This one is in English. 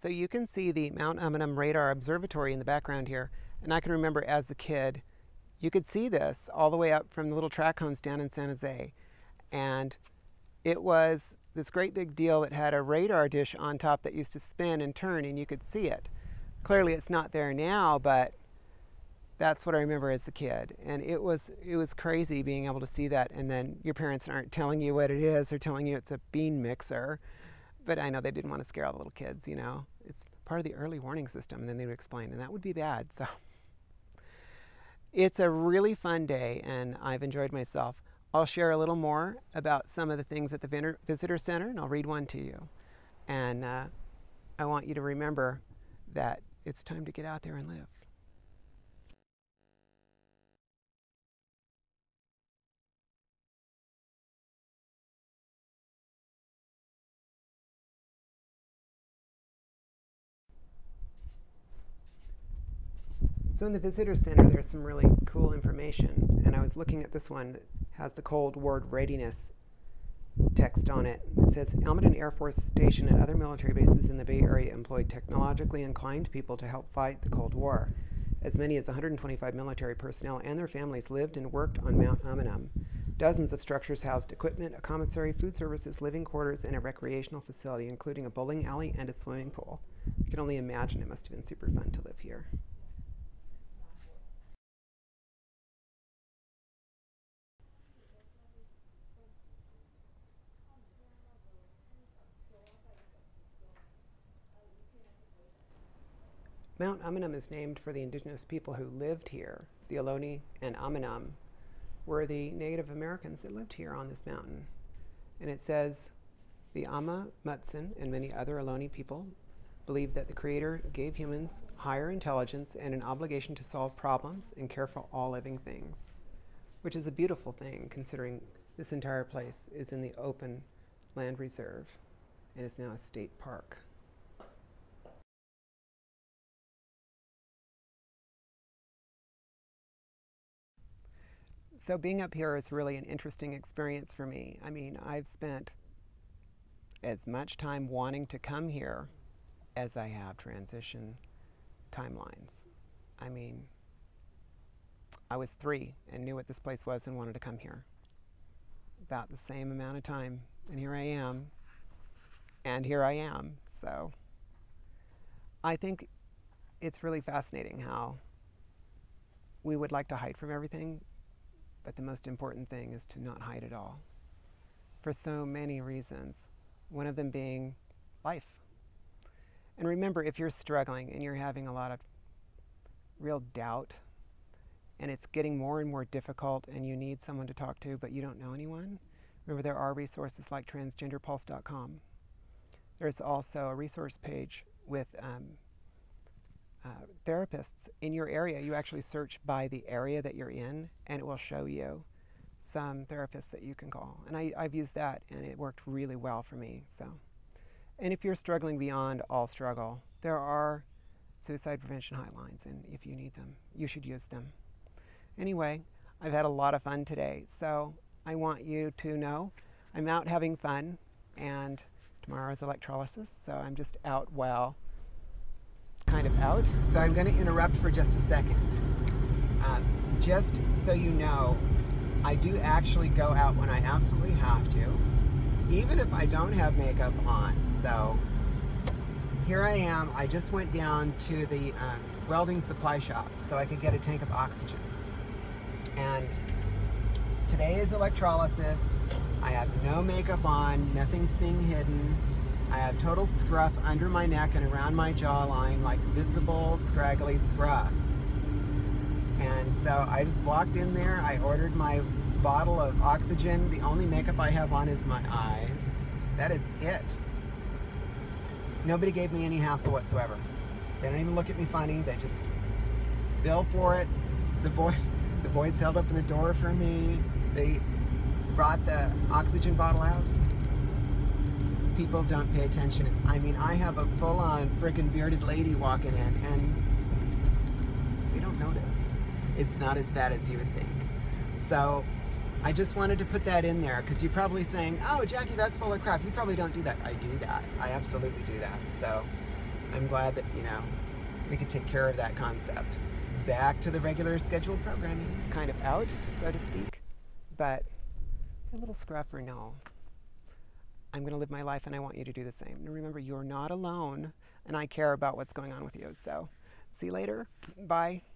So you can see the Mount Umunhum Radar Observatory in the background here. And I can remember as a kid, you could see this all the way up from the little track homes down in San Jose. And it was this great big deal that had a radar dish on top that used to spin and turn, and you could see it. Clearly it's not there now, but that's what I remember as a kid. And it was crazy being able to see that, and then your parents aren't telling you what it is. They're telling you it's a bean mixer. But I know they didn't want to scare all the little kids, you know. It's part of the early warning system, and then they would explain, and that would be bad. So it's a really fun day, and I've enjoyed myself. I'll share a little more about some of the things at the visitor center, and I'll read one to you. And I want you to remember that it's time to get out there and live. So in the visitor center, there's some really cool information, and I was looking at this one that has the Cold War readiness text on it. It says, Almaden Air Force Station and other military bases in the Bay Area employed technologically inclined people to help fight the Cold War. As many as 125 military personnel and their families lived and worked on Mount Umunhum. Dozens of structures housed equipment, a commissary, food services, living quarters, and a recreational facility, including a bowling alley and a swimming pool. I can only imagine it must have been super fun to live here. Mount Umunhum is named for the indigenous people who lived here. The Ohlone and Amunhum were the Native Americans that lived here on this mountain. And it says, the Ama, Mutsun, and many other Ohlone people believe that the Creator gave humans higher intelligence and an obligation to solve problems and care for all living things, which is a beautiful thing considering this entire place is in the open land reserve and is now a state park. So being up here is really an interesting experience for me. I mean, I've spent as much time wanting to come here as I have transition timelines. I mean, I was 3 and knew what this place was and wanted to come here. About the same amount of time, and here I am, and here I am. So I think it's really fascinating how we would like to hide from everything, but the most important thing is to not hide at all, for so many reasons, one of them being life. And remember, if you're struggling and you're having a lot of real doubt, and it's getting more and more difficult and you need someone to talk to, but you don't know anyone, remember there are resources like transgenderpulse.com. There's also a resource page with therapists in your area. You actually search by the area that you're in, and it will show you some therapists that you can call. And I've used that, and it worked really well for me. So, and if you're struggling beyond all struggle, there are suicide prevention hotlines, and if you need them, you should use them. Anyway, I've had a lot of fun today, so I want you to know I'm out having fun, and tomorrow is electrolysis, so I'm just out while kind of out. So I'm going to interrupt for just a second. Just so you know, I do actually go out when I absolutely have to, even if I don't have makeup on. So here I am. I just went down to the welding supply shop so I could get a tank of oxygen. And today is electrolysis. I have no makeup on, nothing's being hidden. I have total scruff under my neck and around my jawline, like visible, scraggly scruff. And so I just walked in there, I ordered my bottle of oxygen. The only makeup I have on is my eyes. That is it. Nobody gave me any hassle whatsoever. They don't even look at me funny, they just bill for it. The boys held open the door for me. They brought the oxygen bottle out. People don't pay attention. I mean, I have a full-on freaking bearded lady walking in, and they don't notice. It's not as bad as you would think. So I just wanted to put that in there, because you're probably saying, oh, Jackie, that's full of crap. You probably don't do that. I do that. I absolutely do that. So I'm glad that, you know, we could take care of that concept. Back to the regular scheduled programming. Kind of out, so to speak. But a little scruffer, no. I'm going to live my life and I want you to do the same. And remember, you're not alone and I care about what's going on with you. So see you later. Bye.